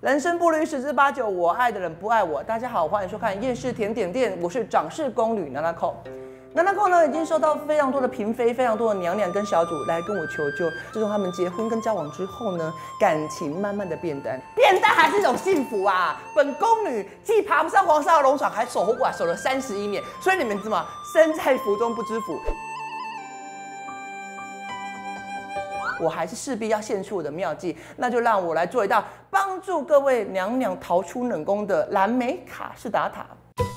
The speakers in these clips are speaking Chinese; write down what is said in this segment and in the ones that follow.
人生不如十之八九，我爱的人不爱我。大家好，欢迎收看厌世甜点店，我是掌事宫女娜娜扣。娜娜扣呢，已经收到非常多的嫔妃、非常多的娘娘跟小主来跟我求救。自从他们结婚跟交往之后呢，感情慢慢的变淡，变淡还是一种幸福啊！本宫女既爬不上皇上的龙床，还守护守了31年，所以你们知道吗？身在福中不知福。我还是势必要献出我的妙计，那就让我来做一道帮助各位娘娘逃出冷宫的蓝莓卡士达塔。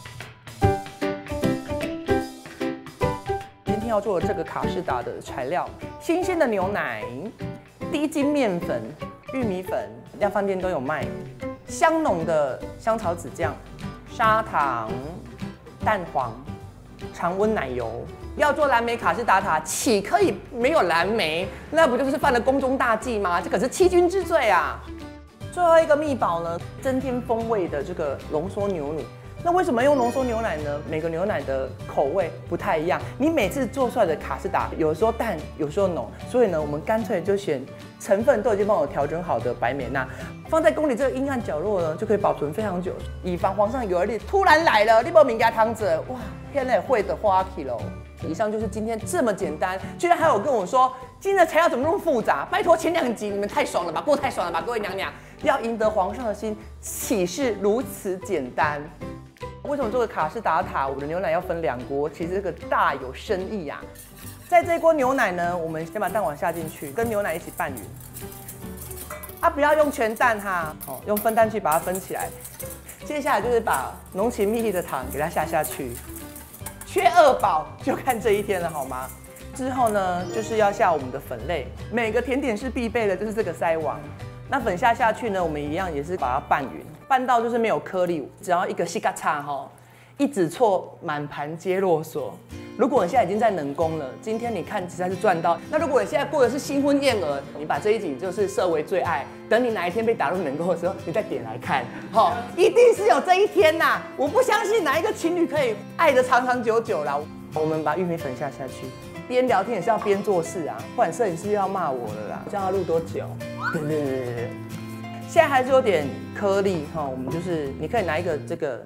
今天要做的这个卡士达的材料：新鲜的牛奶、低筋面粉、玉米粉，量贩店都有卖；香浓的香草籽酱、砂糖、蛋黄、常温奶油。要做蓝莓卡士达塔，岂可以没有蓝莓？那不就是犯了宫中大忌吗？这可是欺君之罪啊！最后一个秘宝呢，增添风味的这个浓缩牛乳。那为什么用浓缩牛奶呢？每个牛奶的口味不太一样，你每次做出来的卡士达有时候淡，有时候浓，所以呢，我们干脆就选成分都已经帮我调整好的白美娜，放在宫里这个阴暗角落呢，就可以保存非常久，以防皇上有一日突然来了，你不明给他汤着，哇，天哪，会的花起喽！以上就是今天这么简单，居然还有跟我说今天的材料怎么那么复杂？拜托前2集你们太爽了吧，过太爽了吧，各位娘娘，要赢得皇上的心，岂是如此简单？为什么做个卡士达塔，我的牛奶要分2锅？其实这个大有深意啊！在这一锅牛奶呢，我们先把蛋黄下进去，跟牛奶一起拌匀。不要用全蛋哈，用分蛋器把它分起来。接下来就是把浓情蜜意的糖给它下去。缺2宝就看这一天了，好吗？之后呢，就是要下我们的粉类，每个甜点师必备的就是这个筛网。那粉下去呢，我们一样也是把它拌匀，拌到就是没有颗粒，只要一个细嘎叉哈，一指错满盘皆落锁。如果你现在已经在冷宫了，今天你看实在是赚到。那如果你现在过的是新婚燕尔，你把这一集就是设为最爱，等你哪一天被打入冷宫的时候，你再点来看，一定是有这一天呐！我不相信哪一个情侣可以爱得长长久久啦。我们把玉米粉下去，边聊天也是要边做事啊，不然摄影师又要骂我了啦。这样要录多久？对。现在还是有点颗粒哈，我们就是你可以拿一个这个。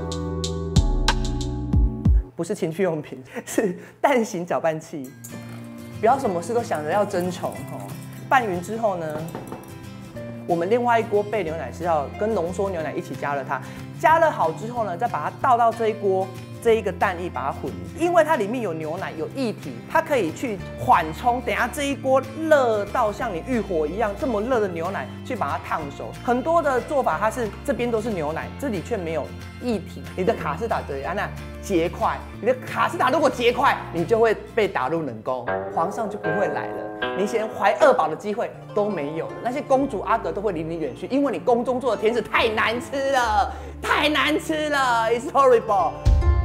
不是情趣用品，是蛋形搅拌器。不要什么事都想着要争宠哈。拌匀之后呢，我们另外一锅备牛奶是要跟浓缩牛奶一起加热它。加热好之后呢，再把它倒到这一锅这一个蛋液，把它混匀。因为它里面有牛奶有液体，它可以去缓冲。等下这一锅热到像你浴火一样这么热的牛奶，去把它烫熟。很多的做法它是这边都是牛奶，这里却没有液体。你的卡士达得安娜结块，你的卡士达如果结块，你就会被打入冷宫，皇上就不会来了，你连怀2宝的机会都没有了。那些公主阿哥都会离你远去，因为你宫中做的甜食太难吃了，太难吃了 ，It's horrible。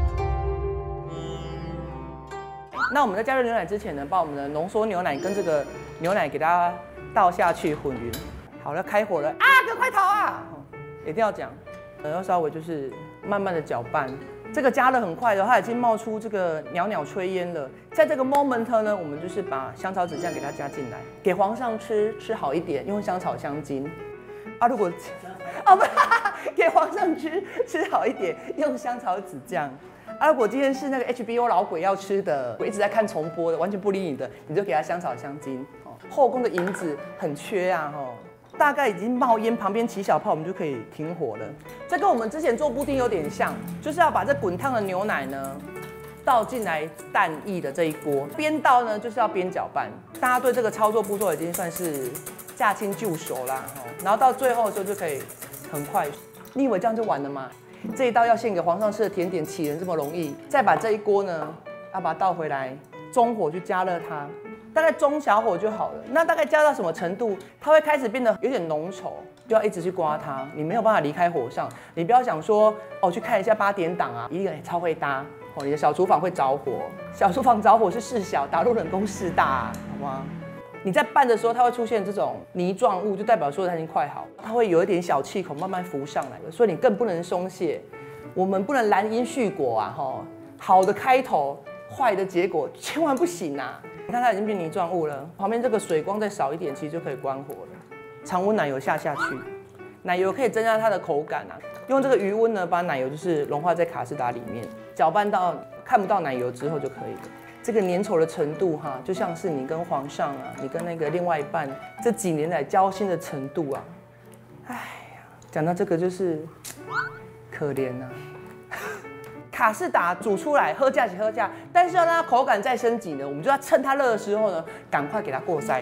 那我们在加热牛奶之前呢，把我们的浓缩牛奶跟这个牛奶给它倒下去混匀。好了，开火了啊！哥快逃啊！一定要讲，要稍微就是慢慢的搅拌。这个加热很快的，它已经冒出这个袅袅炊烟了。在这个 moment 呢，我们就是把香草籽酱给它加进来，给皇上吃好一点，用香草香精。如果不，给皇上吃好一点，用香草籽酱。如果今天是那个 HBO 老鬼要吃的，我一直在看重播的，完全不理你的，你就给他香草香精。后宫的银子很缺啊，大概已经冒烟，旁边起小泡，我们就可以停火了。这跟我们之前做布丁有点像，就是要把这滚烫的牛奶呢倒进来蛋液的这一锅，边倒呢就是要边搅拌。大家对这个操作步骤已经算是驾轻就熟啦，然后到最后的时候就可以很快。你以为这样就完了吗？这一道要献给皇上吃的甜点，岂能这么容易？再把这一锅呢，要把它倒回来，中火去加热它。大概中小火就好了。那大概加到什么程度，它会开始变得有点浓稠，就要一直去刮它。你没有办法离开火上，你不要想说去看一下8点档啊，一定超会搭你的小厨房会着火。小厨房着火是事小，打入冷宫事大，好吗？你在拌的时候，它会出现这种泥状物，就代表说它已经快好了。它会有一点小气孔慢慢浮上来了，所以你更不能松懈。我们不能兰因絮果啊，好的开头，坏的结果千万不行啊！你看它已经变泥状物了，旁边这个水光再少一点，其实就可以关火了。常温奶油下去， 奶油可以增加它的口感啊。用这个余温呢，把奶油就是融化在卡士达里面，搅拌到看不到奶油之后就可以了。这个粘稠的程度哈，就像是你跟皇上啊，你跟那个另外一半这几年来交心的程度啊。哎呀，讲到这个就是可怜啊。卡士达煮出来喝价起喝价，但是要让它口感再升级呢，我们就要趁它热的时候呢，赶快给它过筛。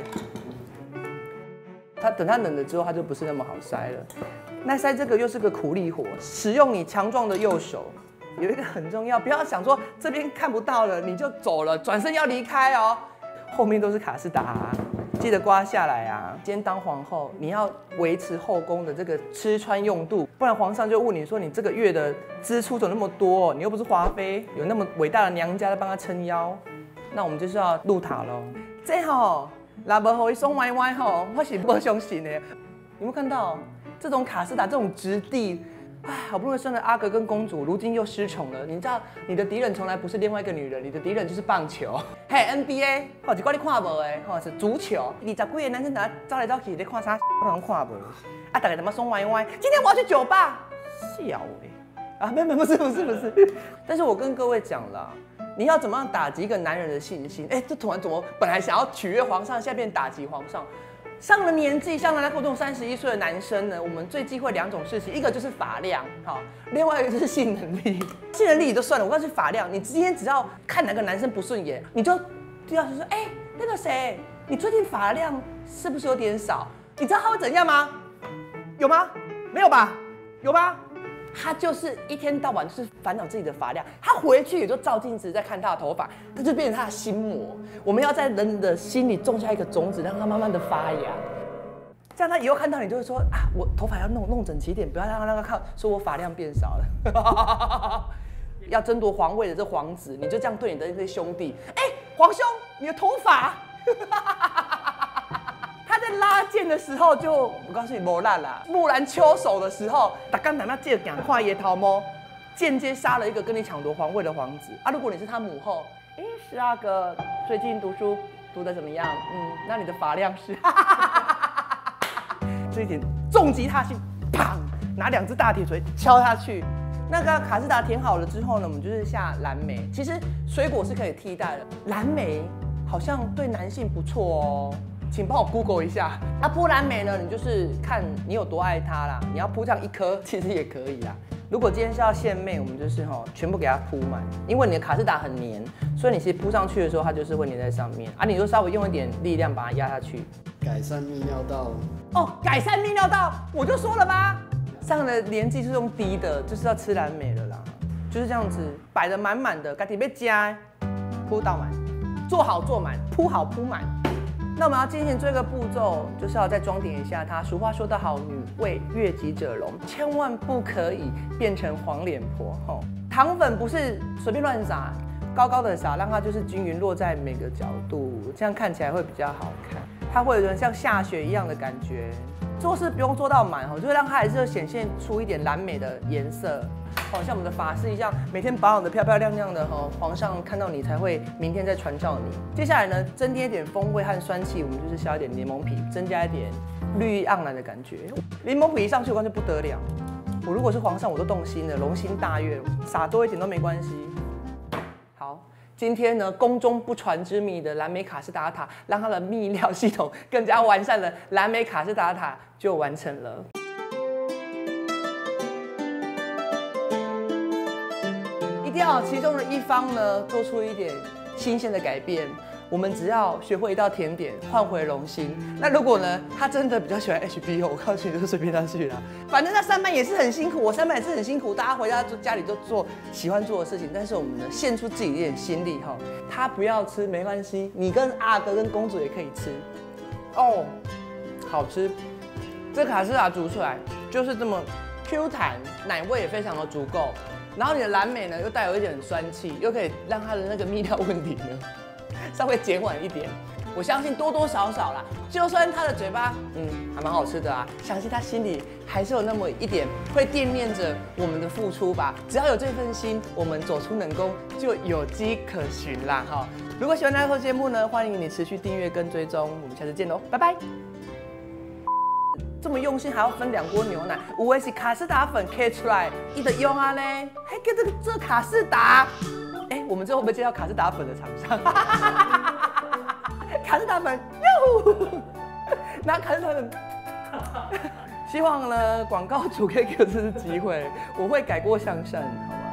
等它冷了之后，它就不是那么好筛了。那筛这个又是个苦力活，使用你强壮的右手。有一个很重要，不要想说这边看不到了你就走了，转身要离开哦。后面都是卡士达啊，记得刮下来啊。今天当皇后，你要维持后宫的这个吃穿用度，不然皇上就问你说你这个月的支出怎么那么多？你又不是华妃，有那么伟大的娘家在帮她撑腰。那我们就是要入塔喽。这吼，那无互伊爽歪歪吼，我是不相信的。有没有看到这种卡士达这种质地？哎，好不容易生了阿哥跟公主，如今又失宠了。你知道，你的敌人从来不是另外一个女人，你的敌人就是棒球。嘿 ，NBA， 吼，一寡你看无的，吼是足球。20几个男生在走来走去，在看啥？我拢看无。啊，大家他妈爽歪歪。今天我要去酒吧，笑哎。啊，没，不是。但是我跟各位讲了，你要怎么样打击一个男人的信心？哎，这突然怎么本来想要取悦皇上，现在变打击皇上？上了年纪，像来这种31岁的男生呢，我们最忌讳2种事情，一个就是发量，好，另外一个就是性能力。性能力也就算了，我告诉你发量，你今天只要看哪个男生不顺眼，你就要说，哎，那个谁，你最近发量是不是有点少？你知道他会怎样吗？有吗？没有吧？有吗？他就是一天到晚就是烦恼自己的发量，他回去也就照镜子在看他的头发，这就变成他的心魔。我们要在人的心里种下一个种子，让它慢慢的发芽，这样他以后看到你就会说啊，我头发要弄整齐一点，不要让他看说我发量变少了。要争夺皇位的这皇子，你就这样对你的那些兄弟，哎，皇兄，你的头发。他在拉箭的时候就，我告诉你，没烂啦。木兰秋手的时候，打刚拿那箭赶快野逃猫，间接杀了一个跟你抢夺皇位的皇子啊！如果你是他母后，12个最近读书读得怎么样？那你的发量是，这一点重击他心，砰，拿2只大铁锤敲下去。那个卡士达填好了之后呢，我们就是下蓝莓。其实水果是可以替代的，蓝莓好像对男性不错哦。请帮我 Google 一下。啊，铺蓝莓呢，你就是看你有多爱它啦。你要铺这样1颗，其实也可以啦。如果今天是要献媚，我们就是全部给它铺满，因为你的卡士达很黏，所以你其实铺上去的时候，它就是会黏在上面啊。你就稍微用一点力量把它压下去。 改善泌尿道。 哦，改善泌尿道，我就说了吧。上了年纪是用低的，就是要吃蓝莓了啦。就是这样子摆得满满的，赶紧被加，铺到满，做好做满，铺好铺满。那我们要进行这个步骤，就是要再装点一下它。俗话说得好，女为悦己者容，千万不可以变成黄脸婆。糖粉不是随便乱撒，高高的撒，让它就是均匀落在每个角度，这样看起来会比较好看。它会有点像下雪一样的感觉。做事不用做到满，就会让它还是显现出一点蓝莓的颜色。像我们的发饰一样，每天保养的漂漂亮亮的，皇上看到你才会明天再传召你。接下来呢，增添一点风味和酸气，我们就是下一点柠檬皮，增加一点绿意盎然的感觉。柠檬皮一上去，完全不得了。我如果是皇上，我都动心了，龙心大悦，撒多一点都没关系。好，今天呢，宫中不传之秘的蓝莓卡士达塔，让它的泌尿系统更加完善的蓝莓卡士达塔就完成了。一定要其中的一方呢，做出一点新鲜的改变。我们只要学会一道甜点，换回龙心。那如果呢，他真的比较喜欢 HBO， 我告诉你，就随便他去啦。反正他上班也是很辛苦，我上班也是很辛苦。大家回到家里就做喜欢做的事情，但是我们呢，献出自己一点心力哈。他不要吃没关系，你跟阿哥跟公主也可以吃。哦，好吃。这卡士达煮出来就是这么 Q 弹，奶味也非常的足够。然后你的蓝莓呢，又带有一点酸气，又可以让它的那个泌尿问题呢稍微减缓一点。我相信多多少少啦，就算他的嘴巴还蛮好吃的啊，相信他心里还是有那么一点会惦念着我们的付出吧。只要有这份心，我们走出冷宫就有迹可循啦哈。如果喜欢这个节目呢，欢迎你持续订阅跟追踪，我们下次见喽，拜拜。 这么用心，还要分2锅牛奶。有的是卡士达粉 K 出来，伊的用啊呢，还给这卡士达。我们最后会不会介绍卡士达粉的厂商？卡士达粉，哟，拿卡士达粉。希望呢，广告主可以给我这次机会，我会改过向善，好吗？